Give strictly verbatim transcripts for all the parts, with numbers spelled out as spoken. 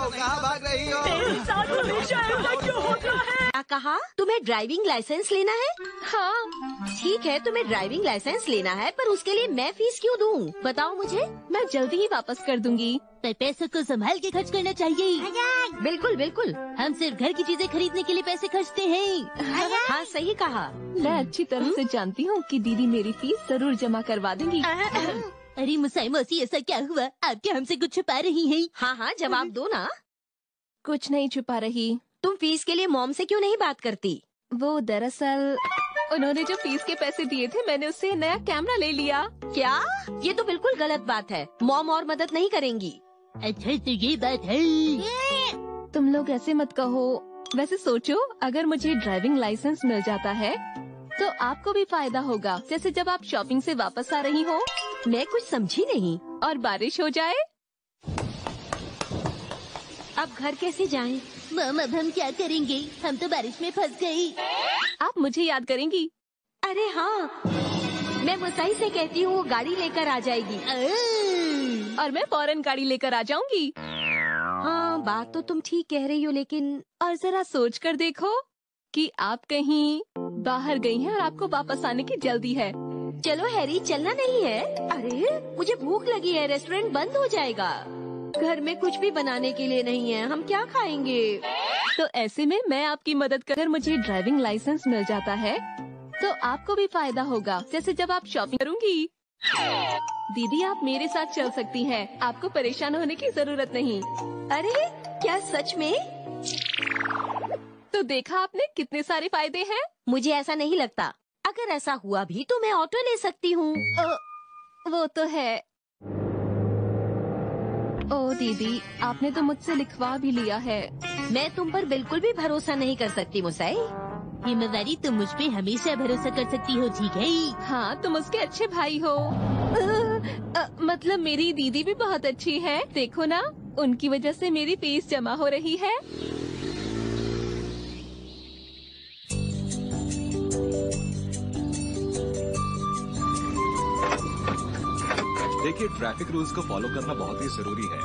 कहाँ भाग रही हो? मेरे साथ हमेशा ऐसा क्यों होता है? क्या कहा? तुम्हें ड्राइविंग लाइसेंस लेना है? हाँ, ठीक है, तुम्हें ड्राइविंग लाइसेंस लेना है, पर उसके लिए मैं फीस क्यों दूँ? बताओ मुझे। मैं जल्दी ही वापस कर दूंगी। पर पैसों को संभाल के खर्च करना चाहिए। बिल्कुल बिल्कुल। हम सिर्फ घर की चीजें खरीदने के लिए पैसे खर्चते हैं। हाँ सही कहा। मैं अच्छी तरह से जानती हूँ कि दीदी मेरी फीस जरूर जमा करवा देंगी। अरे मुसाई मौसी, ऐसा क्या हुआ? आप क्या हमसे कुछ छुपा रही हैं? हाँ हाँ जवाब दो ना। कुछ नहीं छुपा रही। तुम फीस के लिए मॉम से क्यों नहीं बात करती? वो दरअसल उन्होंने जो फीस के पैसे दिए थे, मैंने उससे नया कैमरा ले लिया। क्या? ये तो बिल्कुल गलत बात है। मॉम और मदद नहीं करेंगी। अच्छा तो ये बात है। तुम लोग ऐसे मत कहो। वैसे सोचो, अगर मुझे ड्राइविंग लाइसेंस मिल जाता है तो आपको भी फायदा होगा। जैसे जब आप शॉपिंग से वापस आ रही हो मैं कुछ समझी नहीं। और बारिश हो जाए। अब घर कैसे जाएं? मम, अब हम क्या करेंगे? हम तो बारिश में फंस गई। आप मुझे याद करेंगी। अरे हाँ, मैं मुसाई से कहती हूँ वो गाड़ी लेकर आ जाएगी। और मैं फौरन गाड़ी लेकर आ जाऊंगी। हाँ बात तो तुम ठीक कह रही हो, लेकिन और जरा सोच कर देखो कि आप कहीं बाहर गई हैं और आपको वापस आने की जल्दी है। चलो हैरी, चलना नहीं है? अरे मुझे भूख लगी है, रेस्टोरेंट बंद हो जाएगा। घर में कुछ भी बनाने के लिए नहीं है, हम क्या खाएंगे? तो ऐसे में मैं आपकी मदद कर, मुझे ड्राइविंग लाइसेंस मिल जाता है तो आपको भी फायदा होगा। जैसे जब आप शॉपिंग करूंगी। दीदी आप मेरे साथ चल सकती हैं, आपको परेशान होने की जरूरत नहीं। अरे क्या सच में? तो देखा आपने कितने सारे फायदे हैं। मुझे ऐसा नहीं लगता। अगर ऐसा हुआ भी तो मैं ऑटो ले सकती हूँ। वो तो है। ओ दीदी, आपने तो मुझसे लिखवा भी लिया है। मैं तुम पर बिल्कुल भी भरोसा नहीं कर सकती मुसाई। हिमवारी, तुम मुझ पे हमेशा भरोसा कर सकती हो, ठीक है? हाँ, तुम उसके अच्छे भाई हो। आ, आ, मतलब मेरी दीदी भी बहुत अच्छी है। देखो ना, उनकी वजह से मेरी फीस जमा हो रही है। देखिए, ट्रैफिक रूल्स को फॉलो करना बहुत ही जरूरी है।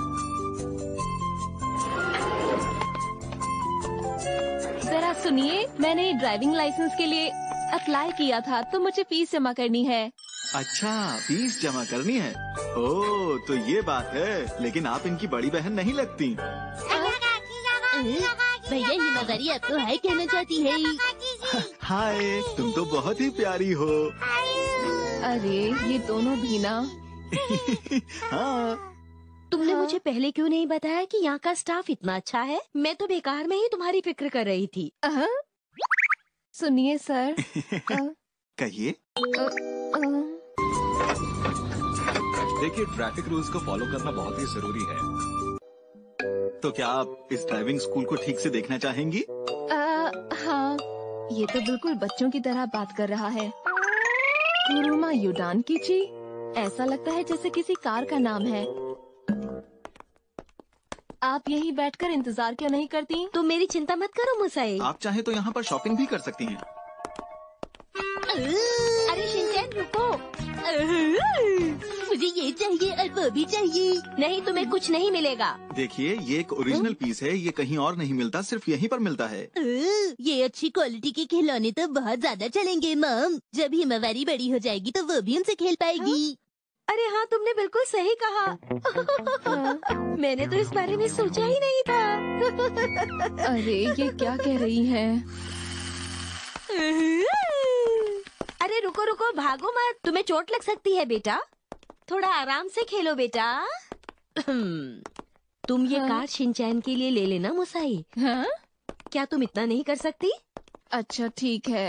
जरा सुनिए, मैंने ड्राइविंग लाइसेंस के लिए अप्लाई किया था तो मुझे फीस जमा करनी है। अच्छा, फीस जमा करनी है। ओह, तो ये बात है। लेकिन आप इनकी बड़ी बहन नहीं लगती। भैया, हिमवारी आपको हाय कहना चाहती है। हाय, तुम तो बहुत ही प्यारी हो। अरे ये दोनों भी ना। हाँ। तुमने हाँ। मुझे पहले क्यों नहीं बताया कि यहाँ का स्टाफ इतना अच्छा है? मैं तो बेकार में ही तुम्हारी फिक्र कर रही थी। अह, सुनिए सर। कहिए। देखिए, ट्रैफिक रूल्स को फॉलो करना बहुत ही जरूरी है। तो क्या आप इस ड्राइविंग स्कूल को ठीक से देखना चाहेंगी? आ, हाँ, ये तो बिल्कुल बच्चों की तरह बात कर रहा है। कुरुमा युडान कीची, ऐसा लगता है जैसे किसी कार का नाम है। आप यहीं बैठकर इंतजार क्यों नहीं करती? तुम मेरी चिंता मत करो मुसाई। आप चाहे तो यहाँ पर शॉपिंग भी कर सकती हैं। अरे शिनचैन रुको। मुझे ये चाहिए और वो भी चाहिए। नहीं, तुम्हें कुछ नहीं मिलेगा। देखिए, ये एक ओरिजिनल पीस है, ये कहीं और नहीं मिलता, सिर्फ यहीं पर मिलता है। ये अच्छी क्वालिटी के खिलौने तो बहुत ज्यादा चलेंगे मम। जब हिमवारी बड़ी हो जाएगी तो वो भी उनसे खेल पाएगी। अरे हाँ, तुमने बिल्कुल सही कहा। मैंने तो इस बारे में सोचा ही नहीं था। अरे ये क्या कह रही है? अरे रुको रुको, भागो मत, तुम्हें चोट लग सकती है बेटा। थोड़ा आराम से खेलो बेटा। तुम ये हाँ? कार शिनचैन के लिए ले लेना मुसाई। हाँ? क्या तुम इतना नहीं कर सकती? अच्छा ठीक है।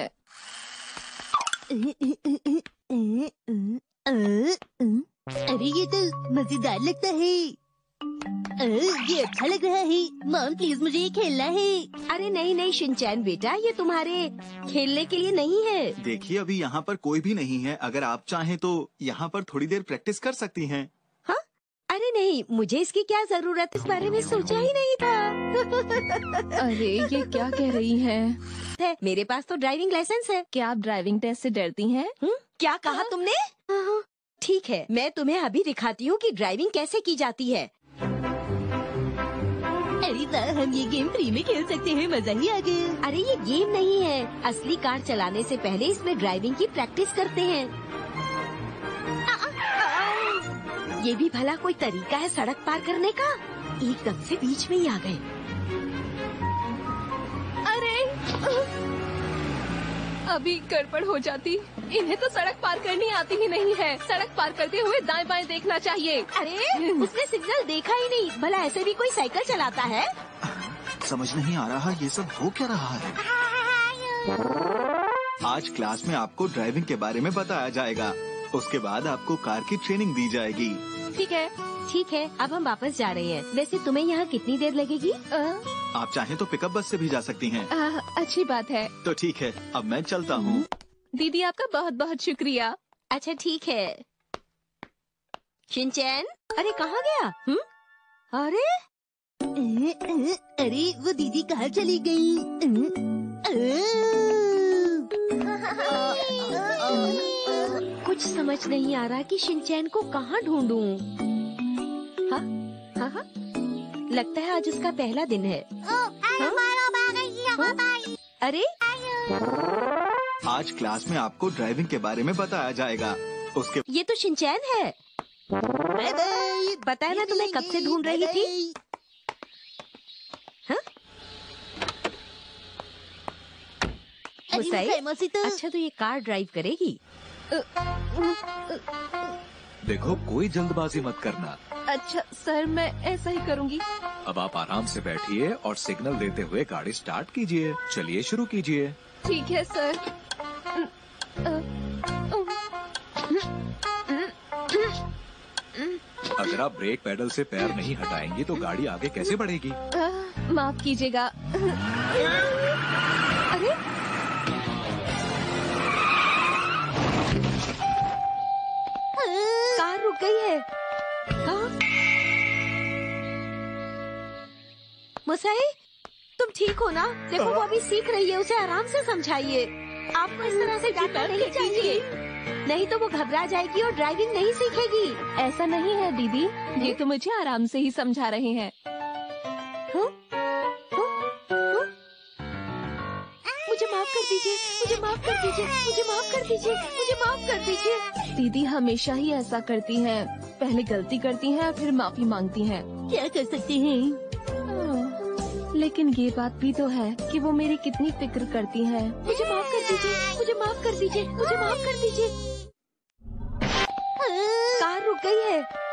अरे ये तो मजेदार लगता है। ये अच्छा लग रहा है। मॉम प्लीज, मुझे ये खेलना है। अरे नहीं नहीं शिनचैन बेटा, ये तुम्हारे खेलने के लिए नहीं है। देखिए, अभी यहाँ पर कोई भी नहीं है। अगर आप चाहें तो यहाँ पर थोड़ी देर प्रैक्टिस कर सकती हैं। हाँ? अरे नहीं, मुझे इसकी क्या जरूरत, इस बारे में सोचा ही नहीं था। अरे ये क्या कह रही है? है, मेरे पास तो ड्राइविंग लाइसेंस है। क्या आप ड्राइविंग टेस्ट से डरती हैं? हुँ? क्या कहा तुमने? हाँ, ठीक है, मैं तुम्हें अभी दिखाती हूँ कि ड्राइविंग कैसे की जाती है। अरे वाह, हम ये गेम फ्री में खेल सकते हैं, मजा ही आ गया। अरे ये गेम नहीं है, असली कार चलाने से पहले इसमें ड्राइविंग की प्रैक्टिस करते हैं। ये भी भला कोई तरीका है सड़क पार करने का? एकदम से बीच में ही आ गए। अरे अभी गड़बड़ हो जाती। इन्हें तो सड़क पार करनी आती ही नहीं है। सड़क पार करते हुए दाएं बाएं देखना चाहिए। अरे उसने सिग्नल देखा ही नहीं। भला ऐसे भी कोई साइकिल चलाता है? समझ नहीं आ रहा ये सब हो क्या रहा है। आज क्लास में आपको ड्राइविंग के बारे में बताया जाएगा। उसके बाद आपको कार की ट्रेनिंग दी जाएगी। ठीक है। ठीक है, अब हम वापस जा रहे हैं। वैसे तुम्हें यहाँ कितनी देर लगेगी? आ, आप चाहें तो पिकअप बस से भी जा सकती हैं। आ, अच्छी बात है। तो ठीक है, अब मैं चलता हूँ। दीदी आपका बहुत बहुत शुक्रिया। अच्छा ठीक है। शिनचैन, अरे कहाँ गया? हम्म? अरे अ, अ, अरे वो दीदी कहाँ चली गई? अ, अ, कुछ समझ नहीं आ रहा कि शिनचैन को कहाँ ढूंढूं। हाँ हाँ हाँ, लगता है आज उसका पहला दिन है। हाँ? अरे आज क्लास में आपको ड्राइविंग के बारे में बताया जाएगा। उसके ये तो शिनचैन है। Bye bye. बताया मैं तुम्हें कब से ढूंढ रही थी। हाँ? मुसाई, मौसी तो अच्छा तो ये कार ड्राइव करेगी? देखो कोई जल्दबाजी मत करना। अच्छा सर, मैं ऐसा ही करूँगी। अब आप आराम से बैठिए और सिग्नल देते हुए गाड़ी स्टार्ट कीजिए। चलिए शुरू कीजिए। ठीक है सर। अगर आप ब्रेक पेडल से पैर नहीं हटाएंगी तो गाड़ी आगे कैसे बढ़ेगी? आ, माफ कीजिएगा। अरे कार रुक गई है। हाँ? मुसाई, तुम ठीक हो ना? देखो वो अभी सीख रही है, उसे आराम से समझाइए। आपको इस तरह से डांटना नहीं चाहिए, नहीं तो वो घबरा जाएगी और ड्राइविंग नहीं सीखेगी। ऐसा नहीं है दीदी, ये तो मुझे आराम से ही समझा रहे हैं। हाँ? हाँ? हाँ? मुझे माफ कर दीजिए, मुझे माफ कर दीजिए, मुझे माफ कर दीजिए, मुझे माफ कर दीजिए। दीदी हमेशा ही ऐसा करती हैं। पहले गलती करती हैं और फिर माफी मांगती हैं। क्या कर सकते हैं? लेकिन ये बात भी तो है कि वो मेरी कितनी फिक्र करती हैं। मुझे माफ कर दीजिए, मुझे माफ कर दीजिए, मुझे माफ कर दीजिए। कार रुक गई है।